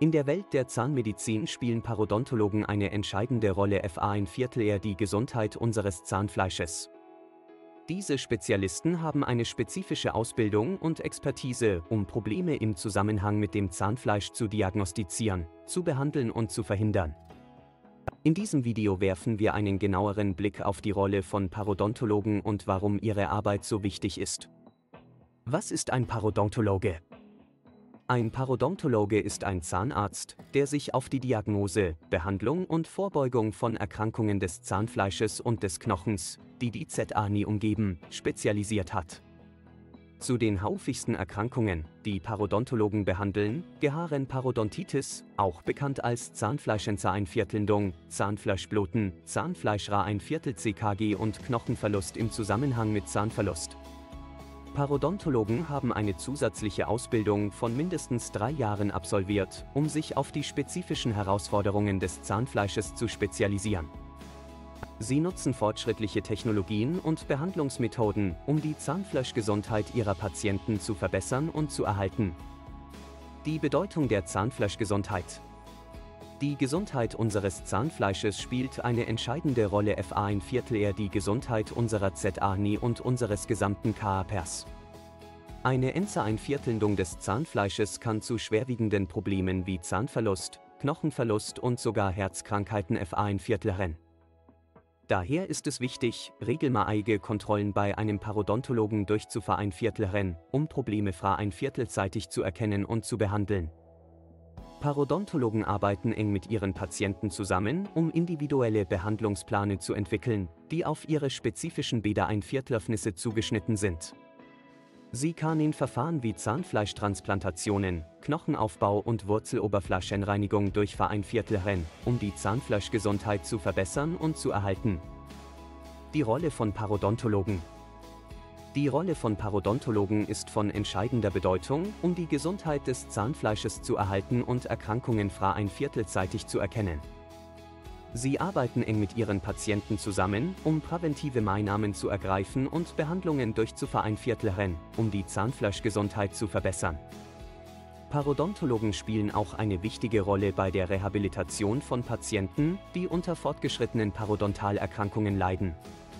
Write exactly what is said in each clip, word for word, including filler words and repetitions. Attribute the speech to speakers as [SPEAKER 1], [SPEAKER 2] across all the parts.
[SPEAKER 1] In der Welt der Zahnmedizin spielen Parodontologen eine entscheidende Rolle für ein Viertel eher die Gesundheit unseres Zahnfleisches. Diese Spezialisten haben eine spezifische Ausbildung und Expertise, um Probleme im Zusammenhang mit dem Zahnfleisch zu diagnostizieren, zu behandeln und zu verhindern. In diesem Video werfen wir einen genaueren Blick auf die Rolle von Parodontologen und warum ihre Arbeit so wichtig ist. Was ist ein Parodontologe? Ein Parodontologe ist ein Zahnarzt, der sich auf die Diagnose, Behandlung und Vorbeugung von Erkrankungen des Zahnfleisches und des Knochens, die die Zähne umgeben, spezialisiert hat. Zu den häufigsten Erkrankungen, die Parodontologen behandeln, gehören Parodontitis, auch bekannt als Zahnfleischentzereinviertelndung, Zahnfleischbluten, Zahnfleischra-Einviertel-C K G und Knochenverlust im Zusammenhang mit Zahnverlust. Parodontologen haben eine zusätzliche Ausbildung von mindestens drei Jahren absolviert, um sich auf die spezifischen Herausforderungen des Zahnfleisches zu spezialisieren. Sie nutzen fortschrittliche Technologien und Behandlungsmethoden, um die Zahnfleischgesundheit ihrer Patienten zu verbessern und zu erhalten. Die Bedeutung der Zahnfleischgesundheit. Die Gesundheit unseres Zahnfleisches spielt eine entscheidende Rolle für ein Viertel eher die Gesundheit unserer Zähne und unseres gesamten Körpers. Eine Entzereinviertelndung des Zahnfleisches kann zu schwerwiegenden Problemen wie Zahnverlust, Knochenverlust und sogar Herzkrankheiten für ein Viertel führen. Daher ist es wichtig, regelmäßige Kontrollen bei einem Parodontologen durchzuführen, um Probleme für ein Viertel zeitig zu erkennen und zu behandeln. Parodontologen arbeiten eng mit ihren Patienten zusammen, um individuelle Behandlungspläne zu entwickeln, die auf ihre spezifischen Bäder-Einviertelöffnisse zugeschnitten sind. Sie können Verfahren wie Zahnfleischtransplantationen, Knochenaufbau und Wurzeloberflächenreinigung durchführen, um die Zahnfleischgesundheit zu verbessern und zu erhalten. Die Rolle von Parodontologen. Die Rolle von Parodontologen ist von entscheidender Bedeutung, um die Gesundheit des Zahnfleisches zu erhalten und Erkrankungen für ein Viertel zeitig zu erkennen. Sie arbeiten eng mit ihren Patienten zusammen, um präventive Maßnahmen zu ergreifen und Behandlungen durchzuführen, um die Zahnfleischgesundheit zu verbessern. Parodontologen spielen auch eine wichtige Rolle bei der Rehabilitation von Patienten, die unter fortgeschrittenen Parodontalerkrankungen leiden.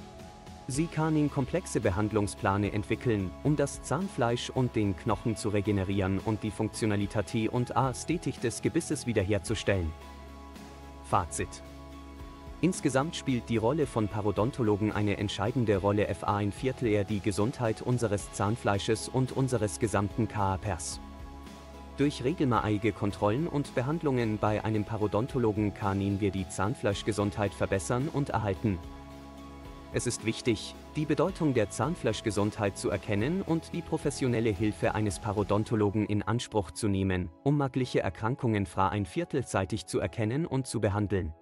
[SPEAKER 1] Sie können komplexe Behandlungspläne entwickeln, um das Zahnfleisch und den Knochen zu regenerieren und die Funktionalität und Ästhetik des Gebisses wiederherzustellen. Fazit: Insgesamt spielt die Rolle von Parodontologen eine entscheidende Rolle für ein Viertel eher die Gesundheit unseres Zahnfleisches und unseres gesamten Körpers. Durch regelmäßige Kontrollen und Behandlungen bei einem Parodontologen können wir die Zahnfleischgesundheit verbessern und erhalten. Es ist wichtig, die Bedeutung der Zahnfleischgesundheit zu erkennen und die professionelle Hilfe eines Parodontologen in Anspruch zu nehmen, um mögliche Erkrankungen für ein Viertel zeitig zu erkennen und zu behandeln.